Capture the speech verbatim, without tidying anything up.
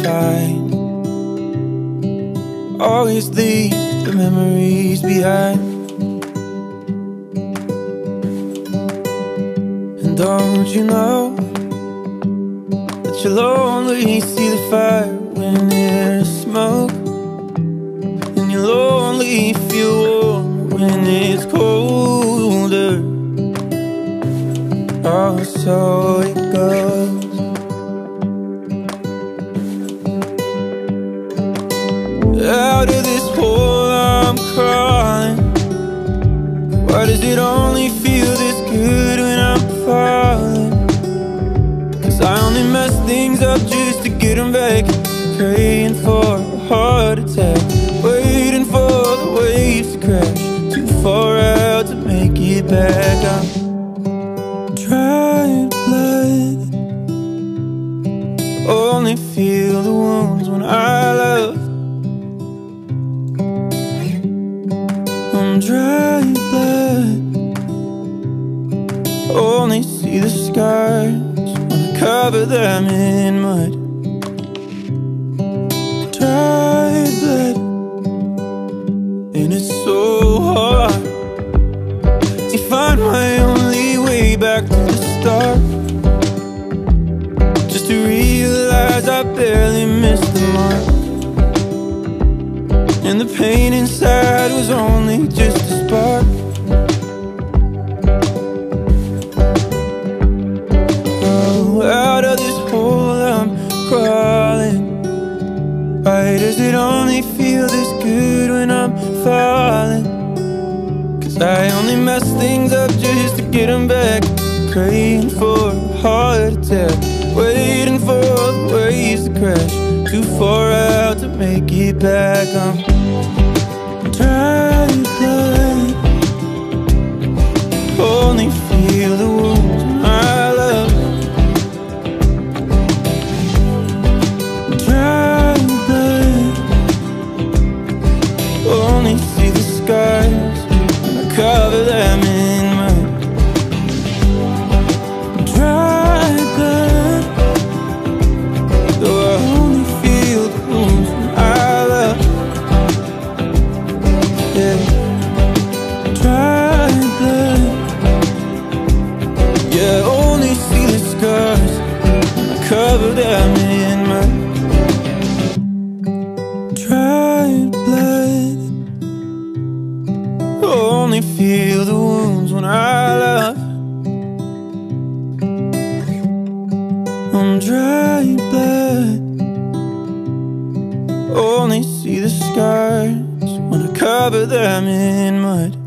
find. Always leave the memories behind. And don't you know that you'll only see the fire when there's smoke, and you'll only feel warm when it's colder. Oh, so it goes. Out of this hole I'm crawling. Why does it only feel this good when I'm falling? Cause I only mess things up just to get them back. Praying for a heart attack, waiting for the waves to crash. Too far out to make it back. I'm dried blood. Only feel the wounds when I love. I'm dry blood. Only see the scars when I cover them in mud. Dry blood. And it's so hard to find my only way back to the start, just to realize I barely missed the mark. And the pain inside was only just a spark. Oh, out of this hole I'm crawling. Why does it only feel this good when I'm falling? Cause I only mess things up just to get them back. Praying for a heart attack, waiting for the waves to crash. Too far out to make it back. I'm dry blood. Only feel the wounds I love. Dry blood. Only see the scars when I cover them in mud. Dry blood. Though I only feel the wounds I love. Yeah. Dry blood. Yeah, only see the scars when I cover them in mud. Dry blood. Only feel the wounds when I love. I'm dry blood. Only see the scars when I cover them in mud.